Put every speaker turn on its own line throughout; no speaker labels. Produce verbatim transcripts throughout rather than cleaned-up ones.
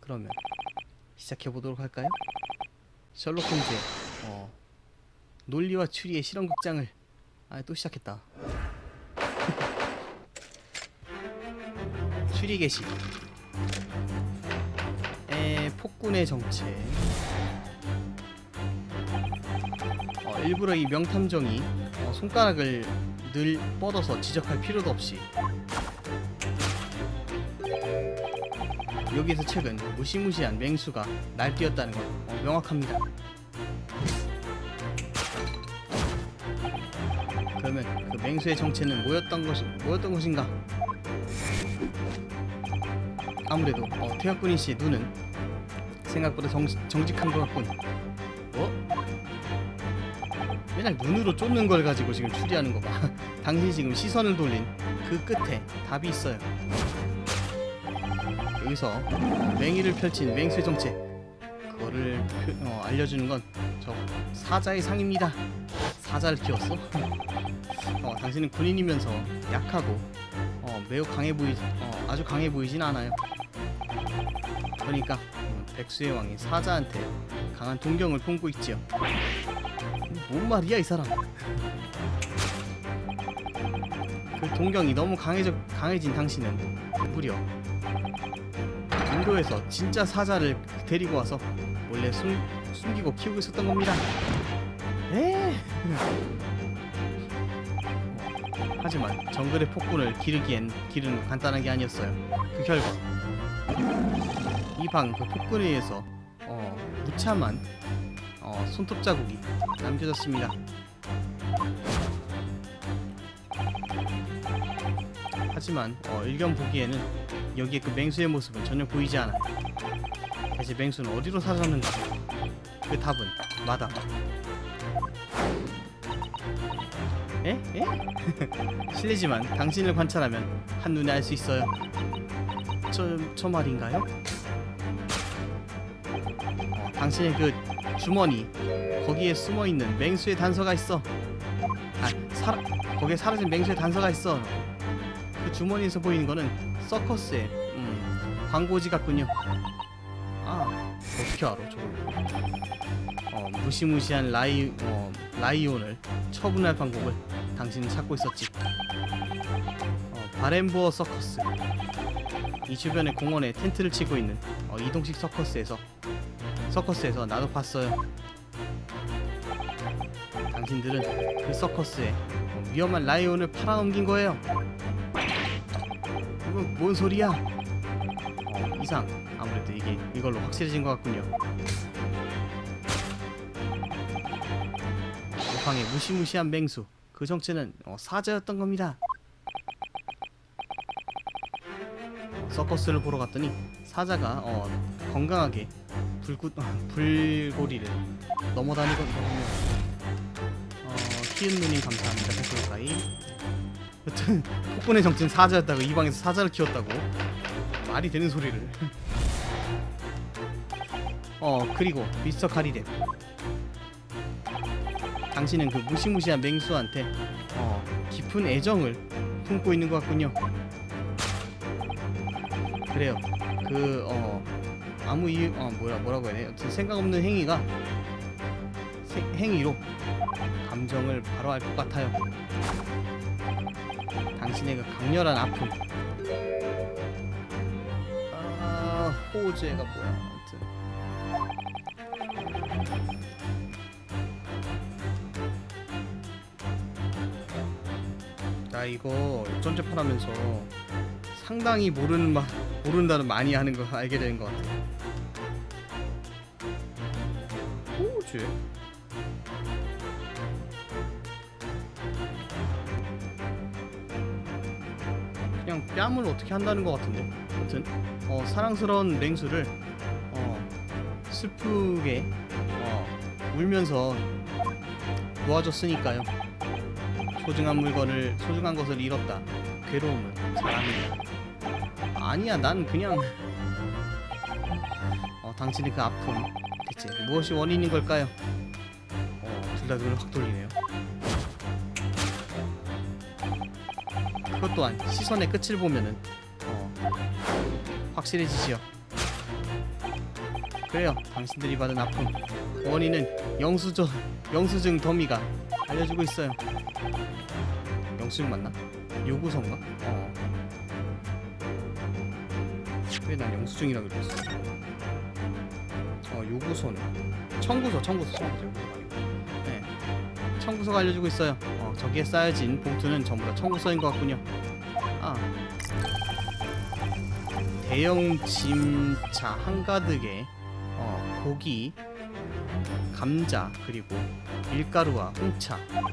그러면 시작해보도록 할까요? 셜록 홈즈의 어, 논리와 추리의 실험극장을 아 또 시작했다. 추리 게시. 에 폭군의 정체. 어, 일부러 이 명탐정이 어, 손가락을 늘 뻗어서 지적할 필요도 없이 여기에서 최근 무시무시한 맹수가 날뛰었다는 건 어, 명확합니다. 그러면 그 맹수의 정체는 뭐였던 것이 뭐였던 것인가? 아무래도 어, 태엽군인 씨의 눈은 생각보다 정, 정직한 것 같군. 어? 맨날 눈으로 쫓는 걸 가지고 지금 추리하는 거 봐. 당신이 지금 시선을 돌린 그 끝에 답이 있어요. 여기서 맹위를 펼친 맹수의 정체, 그거를 표, 어, 알려주는 건 저 사자의 상입니다. 사자를 키웠어? 어, 당신은 군인이면서 약하고 어, 매우 강해 보이, 어, 아주 강해 보이진 않아요. 그러니까 음, 백수의 왕이 사자한테 강한 동경을 품고 있지요. 뭔 말이야 이 사람. 그 동경이 너무 강해져, 강해진 당신은 무려 인도에서 진짜 사자를 데리고 와서 원래 숨, 숨기고 키우고 있었던 겁니다. 에? 하지만 정글의 폭군을 기르기엔 길은 간단한 게 아니었어요. 그 결과 이 방 그 폭군에 의해서 어, 무참한 어, 손톱 자국이 남겨졌습니다. 하지만 어, 일견 보기에는 여기에 그 맹수의 모습은 전혀 보이지 않아요. 대체 맹수는 어디로 사라졌는가? 그 답은 마다. 에? 에? 실례지만 당신을 관찰하면 한눈에 알 수 있어요. 저, 저 말인가요? 어, 당신의 그 주머니, 거기에 숨어있는 맹수의 단서가 있어. 아, 사, 거기에 사라진 맹수의 단서가 있어. 그 주머니에서 보이는 거는 서커스의 음, 광고지 같군요. 아, 어떻게 알아 저걸. 어, 무시무시한 라이, 어, 라이온을 처분할 방법을 당신은 찾고 있었지. 어, 바렌보어 서커스. 이 주변의 공원에 텐트를 치고 있는 어, 이동식 서커스에서 서커스에서 나도 봤어요. 당신들은 그 서커스에 어, 위험한 라이온을 팔아넘긴 거예요. 이건 뭔 소리야? 어, 이상. 아무래도 이게 이걸로 확실해진 것 같군요. 방의 무시무시한 맹수, 그 정체는 어, 사자였던 겁니다. 서커스를 보러 갔더니 사자가 어, 건강하게 불구, 불고리를 넘어다니거든요. 어, 키은누님 감사합니다. 댓글까지. 여튼 폭군의 정체는 사자였다고, 이 방에서 사자를 키웠다고? 말이 되는 소리를. 어 그리고 미스터 카리뎁, 당신은 그 무시무시한 맹수한테 어, 깊은 애정을 품고 있는 것 같군요. 그래요. 그 어 아무 이유 어 뭐라 뭐라고 해야 돼? 여튼 생각 없는 행위가 세, 행위로 감정을 바로 알 것 같아요. 당신의 그 강렬한 아픔. 아 호재가 뭐야? 아무튼. 나 이거 역전재판 하면서 상당히 모르는 말, 모른다는 많이 하는 거 알게 되는 것 같아. 호재? 그냥 뺨을 어떻게 한다는 것 같은데. 아무튼 어, 사랑스러운 맹수를 어, 슬프게 어, 울면서 놓아줬으니까요. 소중한 물건을, 소중한 것을 잃었다. 괴로움은 사랑이다. 아니야, 난 그냥 어, 당신의 그 아픔, 대체 무엇이 원인인 걸까요? 어, 둘 다 눈을 확 돌리네요. 그것 또한 시선의 끝을 보면은 어, 확실해지지요. 그래요. 당신들이 받은 아픔 그 원인은 영수증 영수증 더미가 알려주고 있어요. 영수증 맞나? 요구서인가? 어. 왜 난 영수증이라고 그랬어? 어, 요구서는 청구서, 청구서, 청구서, 요구서 아니고. 네, 청구서가 알려주고 있어요. 어, 저기에 쌓여진 봉투는 전부 다 청구서인 것 같군요. 아, 대형 짐차 한가득에 어, 고기, 감자, 그리고 밀가루와 홍차,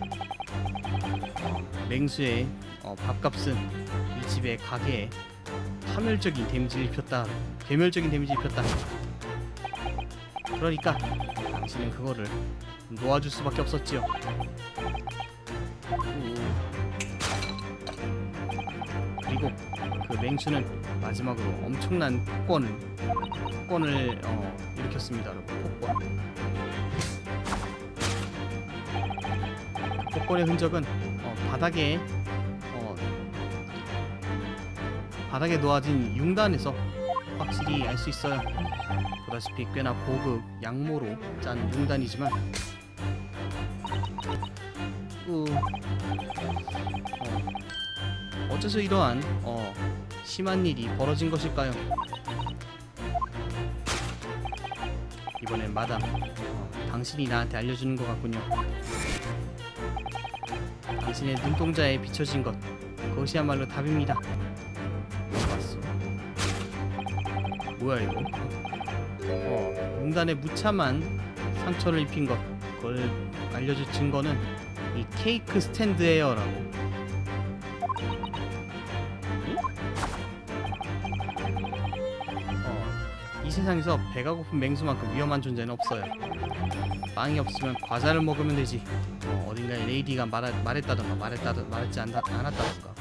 어, 맹수의 어, 밥값은 이 집의 가게에 파멸적인 데미지를 입혔다. 괴멸적인 데미지를 입혔다. 그러니까 당신은 그거를 놓아줄 수밖에 없었지요. 그리고 그 맹수는 마지막으로 엄청난 폭권을 폭권을 어, 일으켰습니다. 폭권. 그 폭권의 흔적은 어, 바닥에 어, 바닥에 놓아진 융단에서 확실히 알 수 있어요. 보다시피 꽤나 고급 양모로 짠 융단이지만 그, 어, 어째서 이러한 어, 심한 일이 벌어진 것일까요? 이번엔 마담, 어, 당신이 나한테 알려주는 것 같군요. 당신의 눈동자에 비춰진 것, 그것이야말로 답입니다. 봤어. 뭐야 이거? 어, 융단에 무참한 상처를 입힌 것, 그걸 알려줄 증거는 이 케이크 스탠드예요라고. 어, 이 세상에서 배가 고픈 맹수만큼 위험한 존재는 없어요. 빵이 없으면 과자를 먹으면 되지. 어, 어딘가에 레이디가 말하, 말했다던가 말했다 말했지 않, 않았다던가.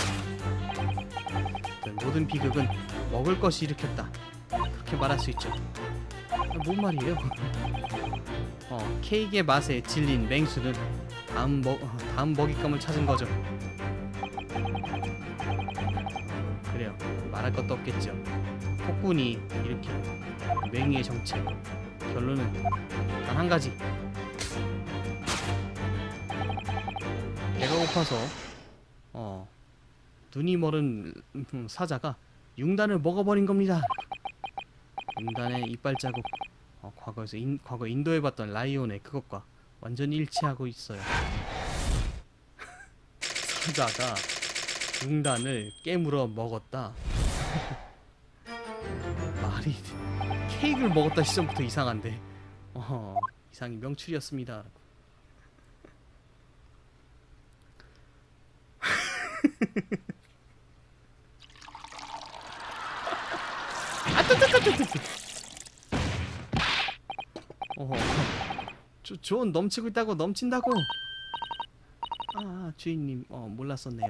모든 비극은 먹을 것이 일으켰다. 그렇게 말할 수 있죠. 뭔 말이에요? 어, 케이크의 맛에 질린 맹수는 다음, 먹, 다음 먹잇감을 찾은 거죠. 그래요. 말할 것도 없겠죠. 폭군이 일으킨 맹이의 정체. 결론은 단 한 가지. 배가 고파서 어, 눈이 멀은 사자가 융단을 먹어버린 겁니다. 융단의 이빨 자국, 어, 과거에서 인, 과거 인도에 봤던 라이온의 그것과 완전히 일치하고 있어요. 사자가 융단을 깨물어 먹었다. 말이 케이크를 먹었다 시점부터 이상한데. 어, 이상이 명출이었습니다. 어허, 조, 존 넘치고 있다고. 넘친다고. 아, 주인님, 어, 몰랐었네요.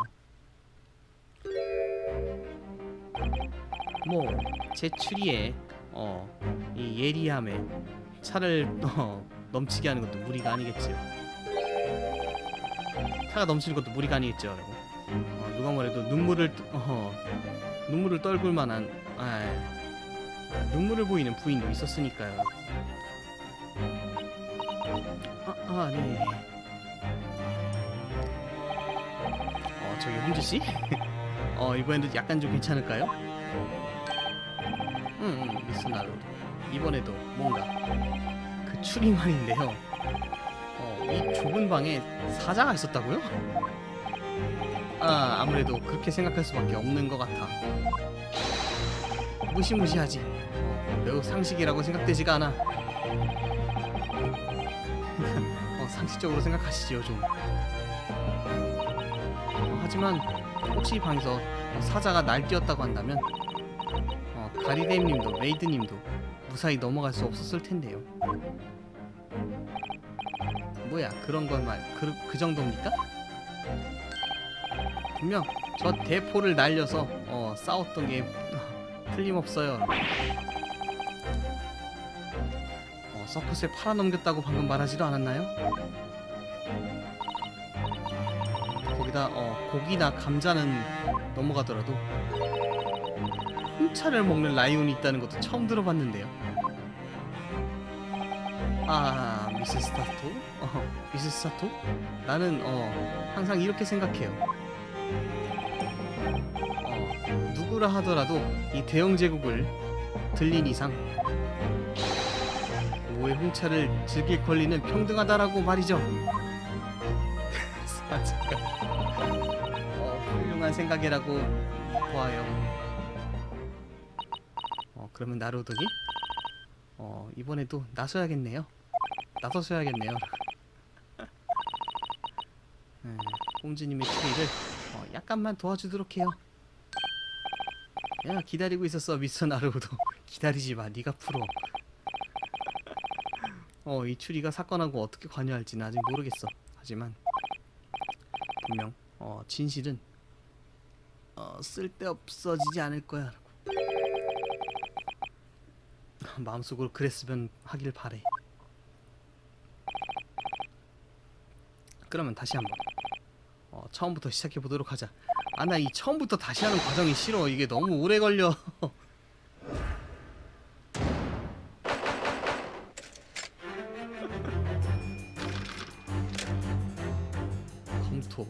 뭐 제 추리에 어, 이 예리함에 차를 어, 넘치게 하는 것도 무리가 아니겠지요. 차가 넘치는 것도 무리가 아니겠죠. 어, 누가 뭐래도 눈물을 어, 눈물을 떨굴 만한 아, 눈물을 보이는 부인도 있었으니까요. 아, 아 네. 어, 저기 훈주 씨? 어, 이번에도 약간 좀 괜찮을까요? 응, 응, 미스 나루도. 이번에도 뭔가 그 추리만인데요. 어, 이 좁은 방에 사자가 있었다고요? 아, 아무래도 그렇게 생각할 수밖에 없는 것 같아. 무시무시하지. 어, 매우 상식이라고 생각되지가 않아. 어, 상식적으로 생각하시지요 좀. 어, 하지만 혹시 이 방에서 사자가 날뛰었다고 한다면 어, 가리데님도 메이드님도 무사히 넘어갈 수 없었을 텐데요. 뭐야, 그런 것만 그, 그 정도입니까? 분명 저 대포를 날려서 어, 싸웠던 게 어, 틀림없어요. 어, 서커스에 팔아넘겼다고 방금 말하지도 않았나요? 거기다 어, 고기나 감자는 넘어가더라도 홍차를 먹는 라이온이 있다는 것도 처음 들어봤는데요. 아, 미스 스타토? 어, 미스 스타토? 나는 어 항상 이렇게 생각해요. 어, 누구라 하더라도 이 대영 제국을 들린 이상 오의 홍차를 즐길 권리는 평등하다라고 말이죠. 어, 훌륭한 생각이라고 보아요. 어, 그러면 나루오더니 어, 이번에도 나서야겠네요. 나서셔야겠네요. 네, 홈즈님의 추리를 어, 약간만 도와주도록 해요. 야, 기다리고 있었어 미스터 나루오도. 기다리지 마, 네가 풀어. 어, 이 추리가 사건하고 어떻게 관여할지는 아직 모르겠어. 하지만 분명 어, 진실은 어, 쓸데없어지지 않을 거야. 마음속으로 그랬으면 하길 바래. 그러면 다시 한번 어, 처음부터 시작해 보도록 하자. 아, 나 이 처음부터 다시 하는 과정이 싫어. 이게 너무 오래 걸려. 검토.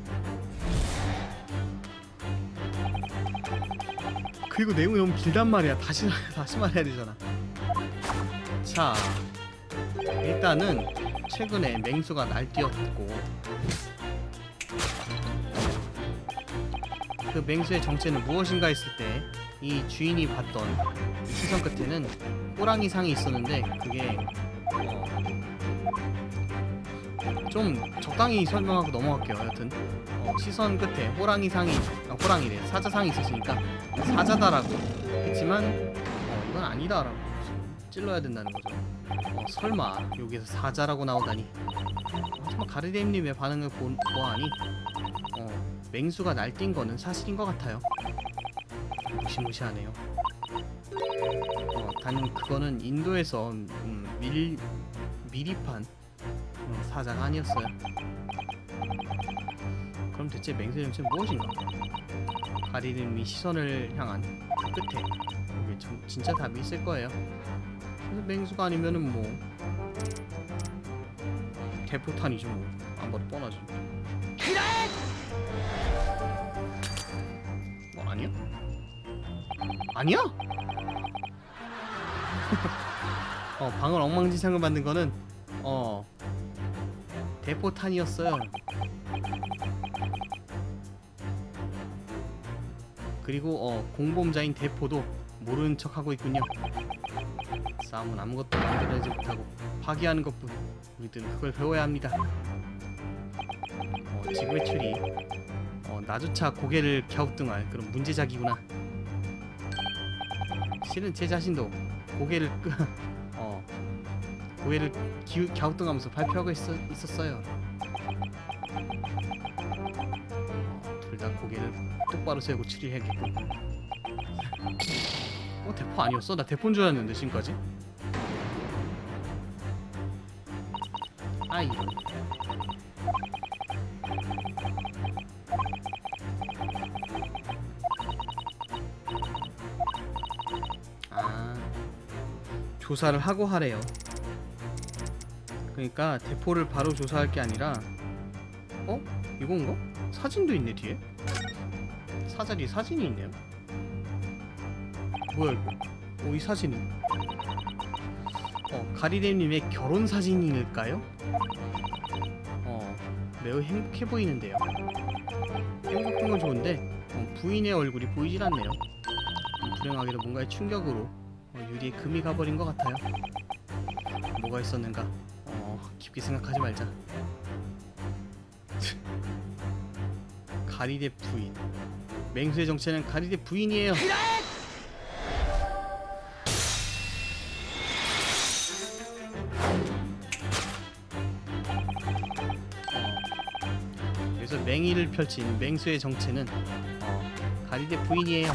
그리고 내용이 너무 길단 말이야. 다시 다시 말해야 되잖아. 자, 일단은 최근에 맹수가 날뛰었고 그 맹수의 정체는 무엇인가 했을 때 이 주인이 봤던 시선 끝에는 호랑이 상이 있었는데 그게 어, 좀 적당히 설명하고 넘어갈게요. 여튼 어, 시선 끝에 호랑이 상이 아, 호랑이래 사자상이 있었으니까 사자다라고 했지만 어, 이건 아니다라고 찔러야 된다는 거죠. 어, 설마 여기에서 사자라고 나오다니. 하지만 가르데임님의 반응을 보, 보아하니 어, 맹수가 날뛴 거는 사실인 것 같아요. 무시무시하네요. 어, 단 그거는 인도에서 음, 밀, 미리판 어, 사자가 아니었어요. 그럼 대체 맹수의 정체는 무엇인가? 가리님이 시선을 향한 그 끝에 이게 좀, 진짜 답이 있을 거예요. 그래서 맹수가 아니면은 뭐 대포탄이죠. 뭐. 안 봐도 뻔하죠. 뭐 아니야? 아니야? 어, 방을 엉망진창을 만든 거는 어 대포탄이었어요. 그리고 어 공범자인 대포도 모르는 척하고 있군요. 싸움은 아무것도 만들어내지 못하고 파괴하는 것뿐. 우리들은 그걸 배워야 합니다. 어, 지구의 추리 어, 나조차 고개를 갸우뚱할 그런 문제작이구나. 실은 제 자신도 고개를 끄, 어, 고개를 기우, 갸우뚱하면서 발표하고 있어, 있었어요. 어, 둘 다 고개를 똑바로 세우고 추리해야겠고. 어, 대포 아니었어? 나 대포인 줄 알았는데 지금까지. 아이. 아, 조사를 하고 하래요. 그러니까 대포를 바로 조사할 게 아니라, 어? 이건가? 사진도 있네 뒤에. 사자 뒤에 사진이 있네요. 뭐야 이거? 어, 이 사진은 어, 가리데님의 결혼 사진일까요? 어, 매우 행복해 보이는데요. 행복한 건 좋은데 어, 부인의 얼굴이 보이질 않네요. 불행하게도 뭔가의 충격으로 어, 유리에 금이 가버린 것 같아요. 뭐가 있었는가? 어, 깊게 생각하지 말자. 가리데 부인. 맹수의 정체는 가리데 부인이에요. 맹의를 펼친 맹수의 정체는 어, 가리데 부인이에요.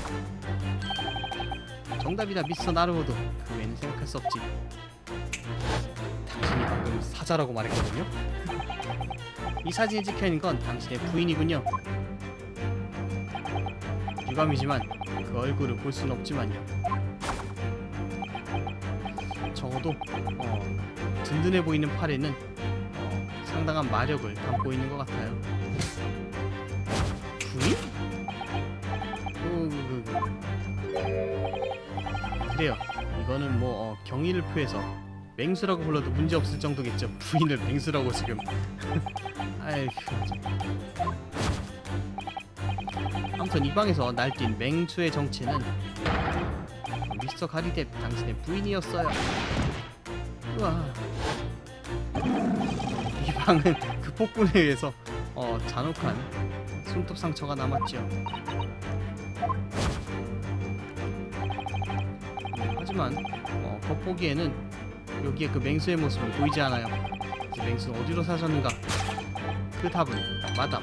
정답이다 미스터 나루오도. 그 외에는 생각할 수 없지. 당신이 방금 사자라고 말했거든요. 이 사진에 찍혀있는 건 당신의 부인이군요. 유감이지만 그 얼굴을 볼 수는 없지만요. 적어도 어, 든든해 보이는 팔에는 어, 상당한 마력을 담고 있는 것 같아요. 부인? 그, 그, 그. 그래요. 이거는 뭐 어, 경의를 표해서 맹수라고 불러도 문제 없을 정도겠죠. 부인을 맹수라고 지금. 아이고. 아무튼 이 방에서 날뛴 맹수의 정체는 미스터 가리뎁 당신의 부인이었어요. 우와. 이 방은 그 폭군에 의해서 어, 잔혹한 손톱 상처가 남았죠. 네, 하지만 어, 겉보기에는 여기에 그 맹수의 모습은 보이지 않아요. 이제 맹수는 어디로 사셨는가? 그 답은 마담.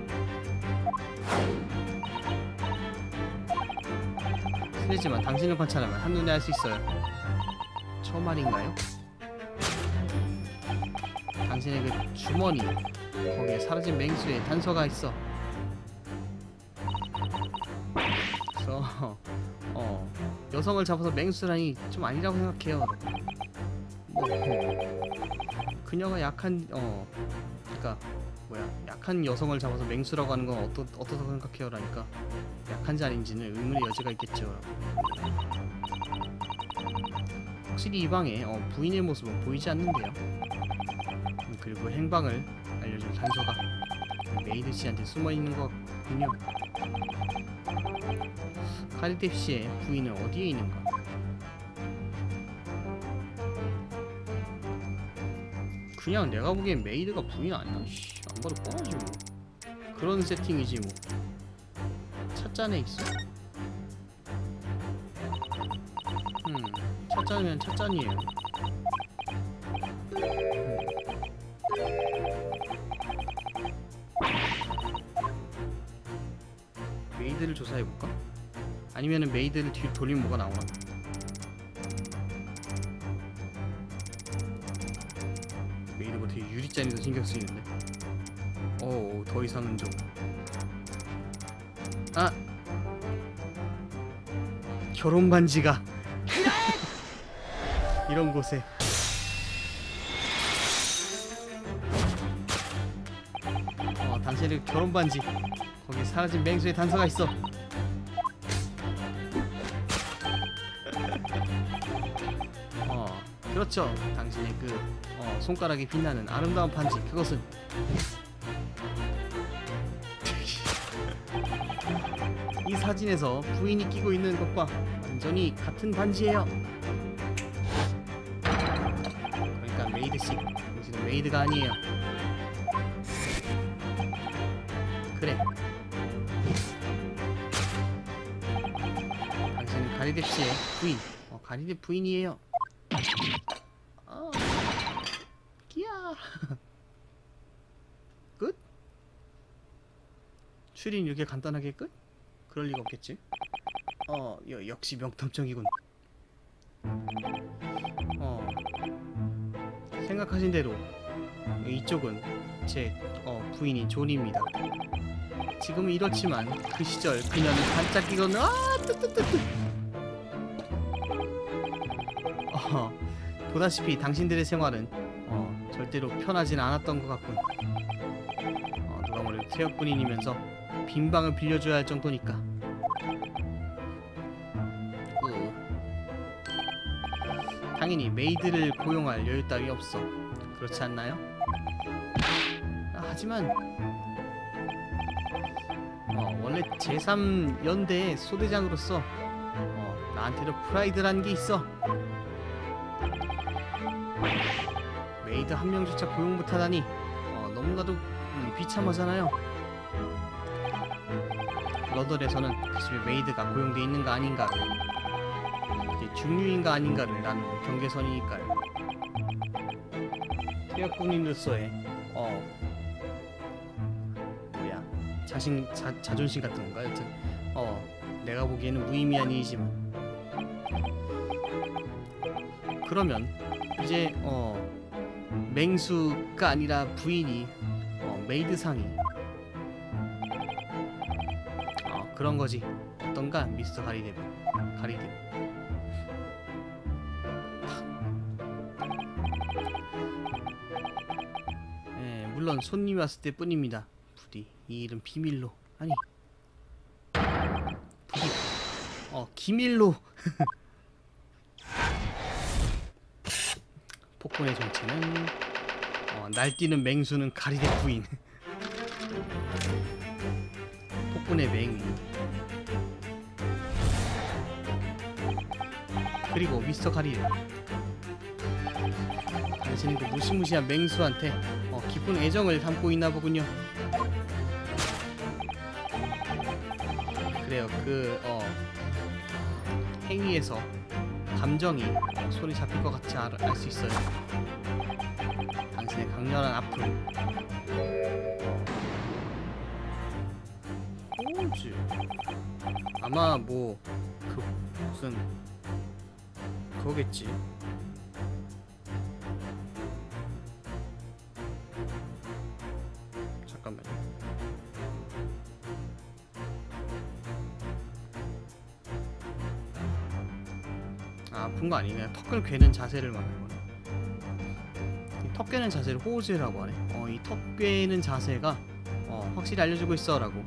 실례지만 당신을 관찰하면 한눈에 알 수 있어요. 저 말인가요? 당신의 그 주머니, 거기에 사라진 맹수의 단서가 있어. 그래서 어 여성을 잡아서 맹수라니 좀 아니라고 생각해요. 뭐 그녀가 약한 어 그러니까 뭐야 약한 여성을 잡아서 맹수라고 하는 건 어떠 어떻다고 생각해요라니까 약한지 아닌지는 의문의 여지가 있겠죠. 확실히 이 방에 어, 부인의 모습은 보이지 않는데요. 그리고 행방을 알려줄 단서가 메이드 씨한테 숨어 있는 것 같군요. 가리뎁 씨의 부인은 어디에 있는가? 그냥 내가 보기엔 메이드가 부인 아니야. 씨, 안 봐도 뻔하지 뭐. 그런 세팅이지 뭐. 찻잔에 있어? 음, 찻잔이면 찻잔이에요. 음. 메이드를 조사해볼까? 아니면은 메이드를 뒤로 돌리면 뭐가 나오나? 메이드 뭐 되게 유리잔에도 신경 쓰이는데? 어우, 더 이상은 좀. 아! 결혼 반지가 이런 곳에. 어, 당신의 결혼 반지. 거기에 사라진 맹수의 단서가 있어. 어, 그렇죠. 당신의 그 어, 손가락이 빛나는 아름다운 반지. 그것은 이 사진에서 부인이 끼고 있는 것과 완전히 같은 반지예요. 그러니까 메이드씨, 당신은 메이드가 아니에요. 그래. 당신은 가리뎁 씨의 부인. 어, 가리뎁 부인이에요. 어, 끼야. 끝? 추린 이렇게 간단하게 끝? 그럴 리가 없겠지. 어, 여, 역시 명탐정이군. 어, 생각하신 대로 이쪽은 제 어, 부인이 존입니다. 지금은 이렇지만 그 시절 그녀는 반짝이거든. 아, 뜨뜨뜨뜨. 어, 보다시피 당신들의 생활은 어, 절대로 편하진 않았던 것 같군. 어, 누가 뭐래도 퇴역군인이면서 빈 방을 빌려줘야 할 정도니까. 그, 당연히 메이드를 고용할 여유 따위 없어. 그렇지 않나요? 아, 하지만 어, 원래 제삼 연대의 소대장으로서 어, 나한테도 프라이드라는 게 있어. 메이드 한 명조차 고용 못하다니 어, 너무나도 음, 비참하잖아요. 러덜에서는 그 집에 메이드가 고용돼 있는가 아닌가, 그게 중류인가 아닌가를 나누는 경계선이니까요. 퇴역군인으로서의 어 뭐야 자신 자, 자존심 같은 건가? 여튼 어 내가 보기에는 무의미한 일이지만, 그러면 이제 어 맹수가 아니라 부인이 어, 메이드상이 어 그런 거지. 어떤가 미스터 가리뎁. 가리뎁 물론 손님이 왔을 때 뿐입니다. 부디 이 일은 비밀로. 아니 부디 어 기밀로. 폭군의 정체는 어, 날뛰는 맹수는 가리대 부인. 폭군의 맹위. 그리고 미스터 가리대. 당신은 그 무시무시한 맹수한테 어, 깊은 애정을 담고 있나 보군요. 그래요. 그 어, 행위에서 감정이 어, 손이 잡힐 것 같지 알 수 있어요. 당신의 강렬한 아픔. 뭐지? 아마 뭐 그 무슨 그거겠지. 잠깐만. 아, 아픈 거 아니네. 턱을 괴는 자세를 말하는 거네. 이 턱 괴는 자세를 호우즈라고 하네. 어, 이 턱 괴는 자세가 어, 확실히 알려주고 있어라고.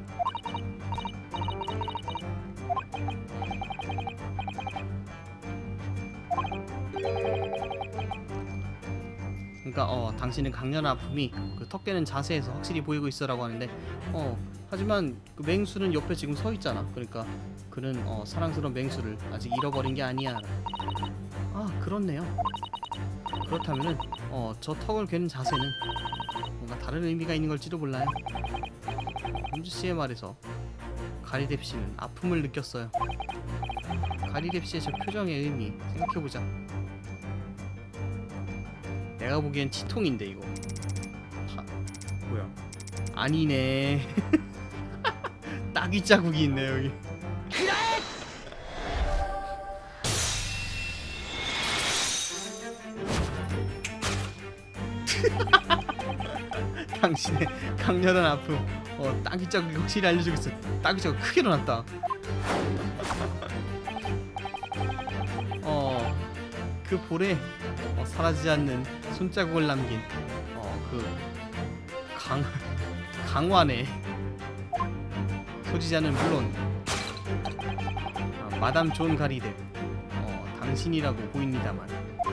그러니까 어 당신은 강렬한 아픔이 그 턱 깨는 자세에서 확실히 보이고 있어라고 하는데 어 하지만 그 맹수는 옆에 지금 서 있잖아. 그러니까 그는 어 사랑스러운 맹수를 아직 잃어버린 게 아니야. 아 그렇네요. 그렇다면은 어 저 턱을 괴는 자세는 뭔가 다른 의미가 있는 걸지도 몰라요. 홈즈 씨의 말에서 가리뎁 씨는 아픔을 느꼈어요. 가리뎁 씨의 저 표정의 의미 생각해보자. 내가 보기엔 치통인데 이거 하, 뭐야 아니네. 따귀 자국이 있네 여기. 당신의 강렬한 아픔 어 따귀 자국이 확실히 알려주고 있어. 따귀 자국 크게 일어났다. 어 그 볼에 어, 사라지지 않는 손자국을 남긴 어 그 강 강환의 소지자는 물론 아, 마담 존 가리뎁 어 당신이라고 보입니다만.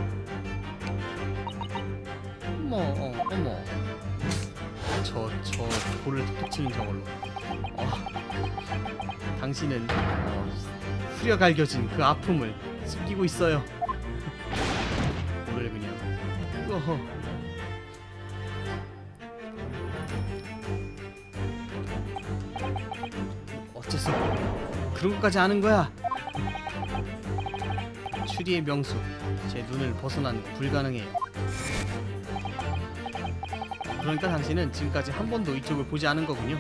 어머 어 어머 저 저 볼을 톡톡 치는 저걸로 어 당신은 어, 후려 갈겨진 그 아픔을 숨기고 있어요. 볼을 그냥 어허. 어째서 그런 것까지 아는 거야? 추리의 명수, 제 눈을 벗어나는 거 불가능해요. 그러니까 당신은 지금까지 한 번도 이쪽을 보지 않은 거군요.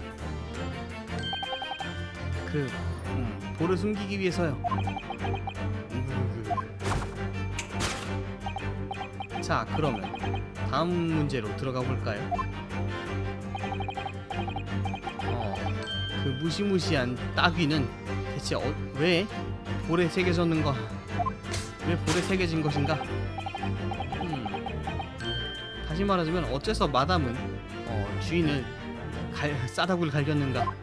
그 음, 볼을 숨기기 위해서요. 자, 그러면 다음 문제로 들어가 볼까요? 어, 그 무시무시한 따귀는 대체 어, 왜 볼에 새겨졌는가? 왜 볼에 새겨진 것인가? 음, 다시 말하자면 어째서 마담은 어, 주인을 갈, 싸다구를 갈겼는가?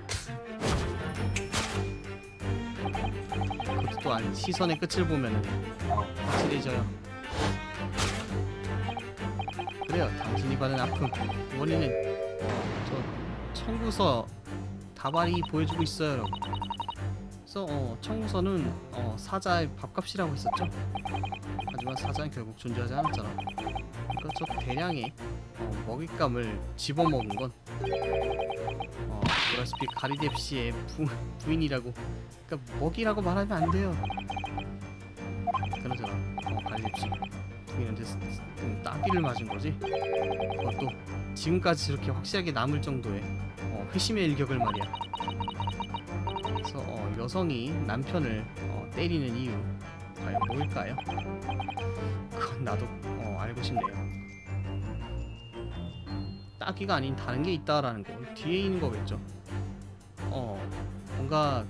그것도 또한 시선의 끝을 보면은 어, 확실해져요. 그래요. 당신이 받은 아픔 원인은 저 청구서 다발이 보여주고 있어요, 여러분. 그래서 어, 청구서는 어, 사자의 밥값이라고 했었죠. 하지만 사자는 결국 존재하지 않았잖아. 그러니까 저 대량의 어, 먹잇감을 집어먹은 건 어, 보다시피 가리뎁 씨의 부, 부인이라고. 그러니까 먹이라고 말하면 안 돼요. 그러잖아. 어, 가리뎁 씨 부인한테 음, 따귀를 맞은 거지. 그것도 지금까지 저렇게 확실하게 남을 정도의 어, 회심의 일격을 말이야. 그래서 어, 여성이 남편을 어, 때리는 이유 과연 뭘까요? 그건 나도 어, 알고 싶네요. 따귀가 아닌 다른 게 있다라는 거 뒤에 있는 거겠죠. 어 뭔가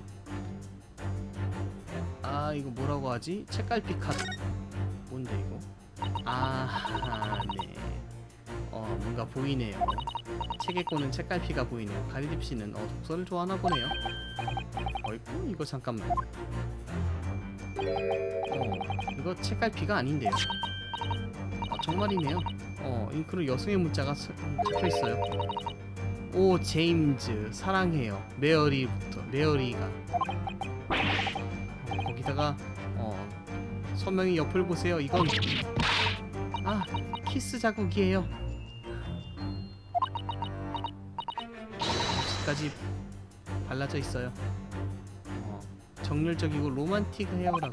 아 이거 뭐라고 하지? 책갈피 카드 뭔데 이거? 아 네. 어 뭔가 보이네요. 책에 꼬는 책갈피가 보이네요. 가리집시는 어 독서를 좋아하나 보네요. 어이구 이거 잠깐만. 어 이거 책갈피가 아닌데요. 아 정말이네요. 어 잉크로 여성의 문자가 적혀있어요. 오 제임즈 사랑해요. 메어리부터 메어리가 어, 거기다가 어 서명이 옆을 보세요. 이건 아 키스 자국이에요. 까지 발라져 있어요. 어, 정열적이고 로man틱해요라고.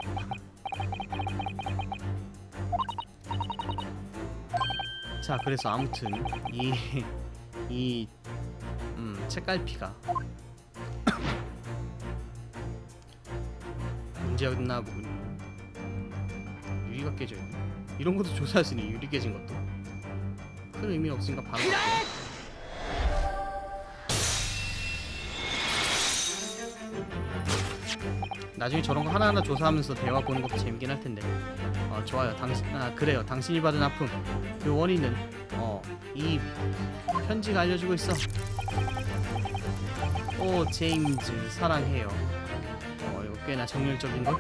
자 그래서 아무튼 이 이 음, 책갈피가 문제였나 보군요. 유리가 깨져있네. 이런 것도 조사할 수 있는 유리 깨진 것도 큰 의미는 없으니까 바로 갈게요. 나중에 저런 거 하나하나 조사하면서 대화 보는 것도 재밌긴 할 텐데. 어 좋아요. 당신 아 그래요. 당신이 받은 아픔 그 원인은 어 이 편지가 알려주고 있어. 오 제임즈 사랑해요. 어 이거 꽤나 정열적인 걸.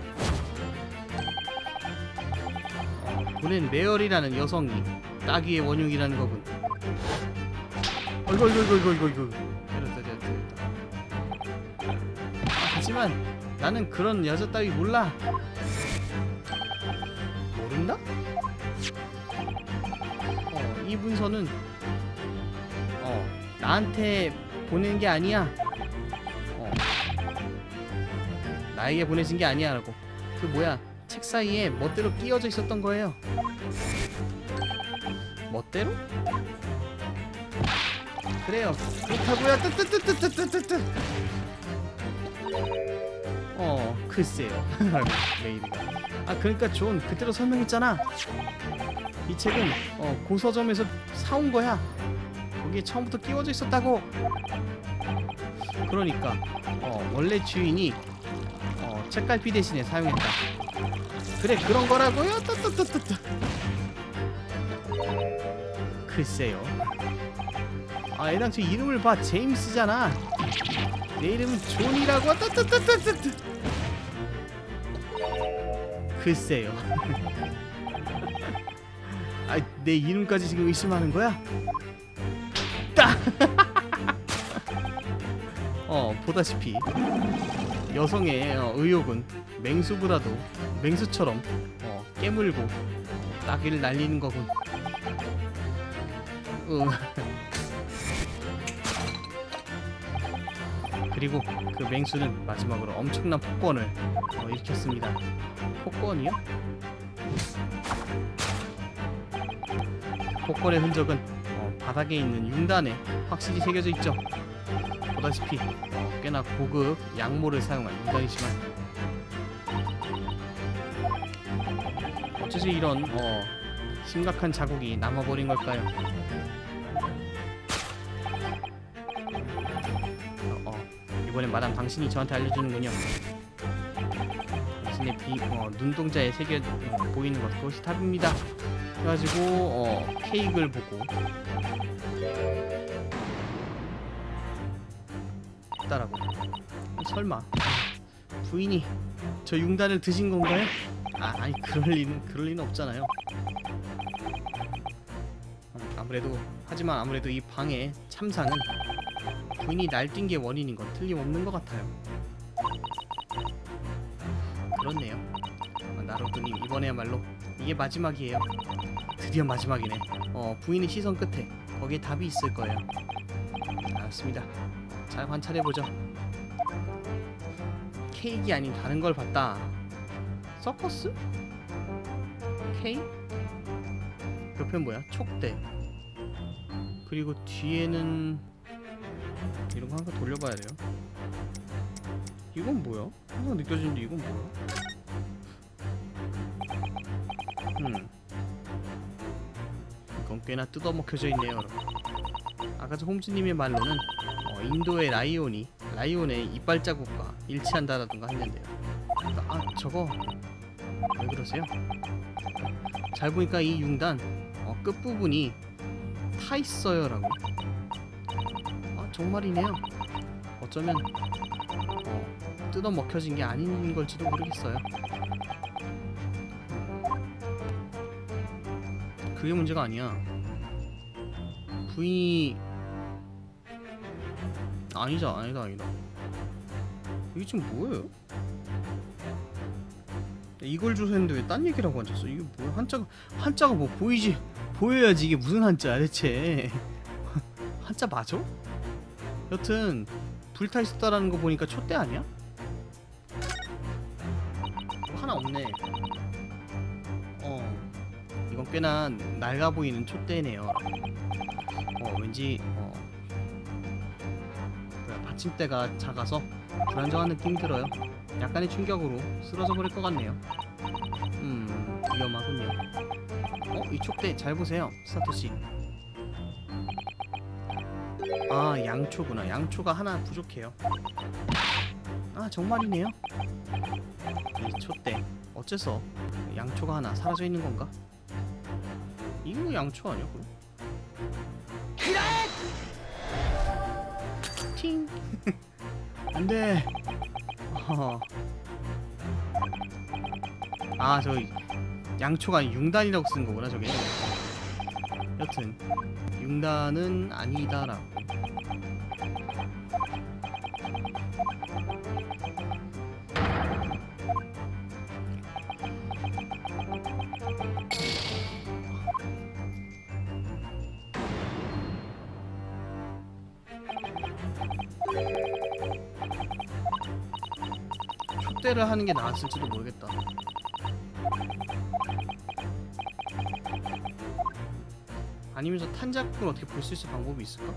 어, 보낸 메어리라는 여성이 따귀의 원흉이라는 거군. 어이구 어이구 어이구 어이구 어이구. 이랬다 이랬다 이랬다. 아, 하지만 나는 그런 여자 따위 몰라. 모른다? 어, 이 문서는 어, 나한테 보낸 게 아니야. 어, 나에게 보내진 게 아니야 라고. 그 뭐야 책 사이에 멋대로 끼워져 있었던 거예요. 멋대로? 그래요. 그렇다고요. 뜨뜨뜨뜨뜨뜨뜨. 어 글쎄요. 메이비가 아 그러니까 존 그때도 설명했잖아. 이 책은 어 고서점에서 사온 거야. 거기에 처음부터 끼워져 있었다고. 그러니까 어 원래 주인이 어 책갈피 대신에 사용했다. 그래 그런 거라고요? 뜨뜨뜨뜨뜨. 글쎄요. 아 애당초 이름을 봐. 제임스잖아. 내 이름은 존이라고. 뜨뜨뜨뜨뜨. 글쎄요. 아, 내 이름까지 지금 의심하는 거야? 따! 어, 보다시피 여성의 어, 의욕은 맹수보다도 맹수처럼 어, 깨물고 어, 따귀를 날리는 거군. 으. 그리고 그 맹수는 마지막으로 엄청난 폭권을 어, 일으켰습니다. 폭권이요? 폭권의 흔적은 어, 바닥에 있는 융단에 확실히 새겨져 있죠. 보다시피 어, 꽤나 고급 약모를 사용한 융단이지만 어쩌지 이런 어, 심각한 자국이 남아버린 걸까요? 어, 어, 이번엔 마담 당신이 저한테 알려주는군요. 당신의 비, 어, 눈동자에 새겨 어, 보이는 것 그것이 답입니다. 그래가지고 어, 케이크를 보고 있다라고. 설마 부인이 저 융단을 드신 건가요? 아, 아니 그럴 리는 그럴 리는 없잖아요. 아무래도 하지만 아무래도 이 방의 참상은 부인이 날뛴 게 원인인 건 틀림없는 것 같아요. 그렇네요. 어, 나루토님 이번에야말로 이게 마지막이에요. 드디어 마지막이네. 어 부인의 시선 끝에 거기에 답이 있을 거예요. 알았습니다. 잘 관찰해보죠. 케이크 아닌 다른 걸 봤다. 서커스? 케이크? 옆에 뭐야? 촉대. 그리고 뒤에는 이런 거 한번 돌려봐야 돼요. 이건 뭐야? 항상 느껴지는데 이건 뭐야? 음 이건 꽤나 뜯어먹혀져 있네요. 여러분. 아까 저 홈즈님의 말로는 어, 인도의 라이온이 라이온의 이빨 자국과 일치한다라던가 했는데요. 그러니까, 아 저거 왜 그러세요? 잘 보니까 이 융단 어, 끝부분이 타 있어요라고. 아 정말이네요. 어쩌면 어, 뜯어 먹혀진 게 아닌 걸지도 모르겠어요. 그게 문제가 아니야. 부인이 아니자 아니다 아니다. 이게 지금 뭐예요? 이걸 줘서 했는데 왜 딴 얘기라고 앉았어? 이게 뭐야? 한자가 한자가 뭐 보이지 보여야지. 이게 무슨 한자야 대체? 한자 맞아? 여튼 불타 있었다라는 거 보니까 촛대 아니야? 하나 없네. 어 이건 꽤나 낡아 보이는 촛대네요. 어 왠지 어 뭐야, 받침대가 작아서 불안정한 느낌이 들어요. 약간의 충격으로 쓰러져 버릴 것 같네요. 음 위험하군요. 어? 이 촉대 잘 보세요 사토시. 아 양초구나. 양초가 하나 부족해요. 아 정말이네요. 이 촉대 어째서 양초가 하나 사라져 있는 건가? 이거 양초 아니야 그럼? 팅! 안돼. 어. 아 저 양초가 융단이라고 쓴 거구나 저게. 여튼 융단은 아니다라고. 촛대를 하는 게 나았을지도 모르겠다. 아니면 저 탄작을 어떻게 볼 수 있을 방법이 있을까?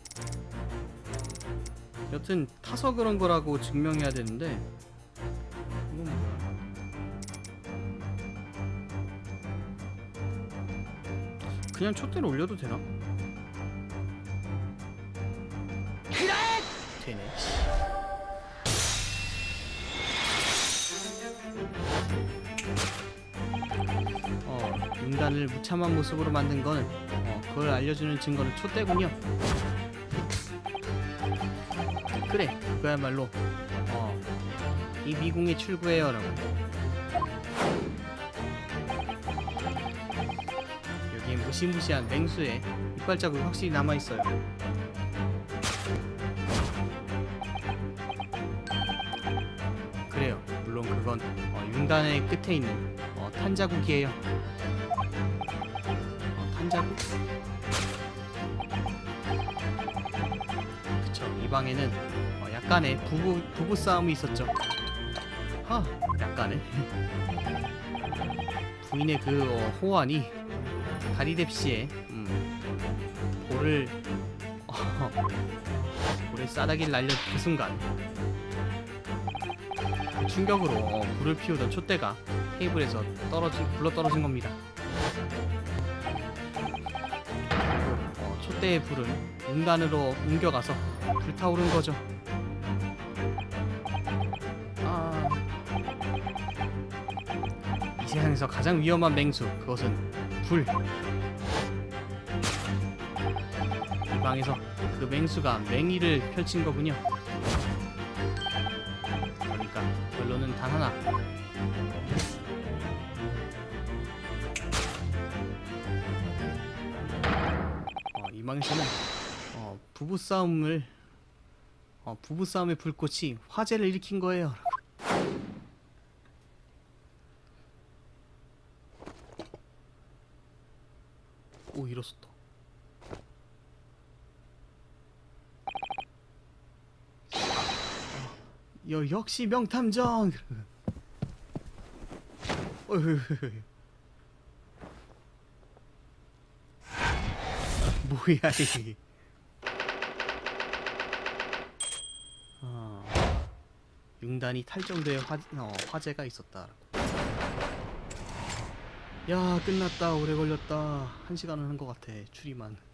여튼 타서 그런 거라고 증명해야 되는데 이건 뭐야? 그냥 촛대를 올려도 되나? 되네. 어, 인간을 무참한 모습으로 만든 건 어, 그걸 알려주는 증거는 촛대군요. 그래, 그야말로 어, 이 미궁의 출구예요라고. 여기에 무시무시한 맹수의 이빨 자국이 확실히 남아있어요. 그래요, 물론 그건 어, 융단의 끝에 있는 어, 탄자국이에요. 어, 탄자국? 그쵸, 이 방에는 어, 약간의 부부, 부부 싸움이 있었죠. 하, 약간의 부인의 그 어, 호환이 다리뎁시의 음, 볼을 어, 볼에 싸다기를 날려 그 순간 그 충격으로 어, 불을 피우던 촛대가 테이블에서 떨어진, 굴러 떨어진 겁니다. 어, 촛대의 불은 융단으로 옮겨가서 불타오른 거죠. 아... 이 세상에서 가장 위험한 맹수, 그것은 불. 이 방에서 그 맹수가 맹위를 펼친 거군요. 그러니까 결론은 단 하나. 어, 이 방에서는 어, 부부싸움을 어, 부부싸움의 불꽃이 화재를 일으킨 거예요. 오, 일어섰다. 여, 역시 명탐정. 어휴, 뭐야 이게. 어, 융단이 탈 정도의 화, 어, 화재가 있었다. 야, 끝났다. 오래 걸렸다. 한 시간은 한 것 같아. 추리만.